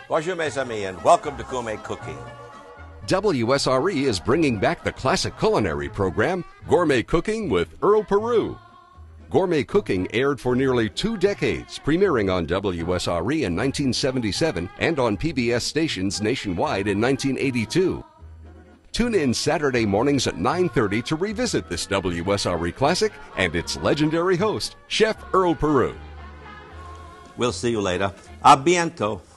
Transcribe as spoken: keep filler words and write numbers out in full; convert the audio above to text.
Bonjour, mes amis, and welcome to Gourmet Cooking. W S R E is bringing back the classic culinary program, Gourmet Cooking with Earl Peyroux. Gourmet Cooking aired for nearly two decades, premiering on W S R E in nineteen seventy-seven and on P B S stations nationwide in nineteen eighty-two. Tune in Saturday mornings at nine thirty to revisit this W S R E classic and its legendary host, Chef Earl Peyroux. We'll see you later. A bientôt.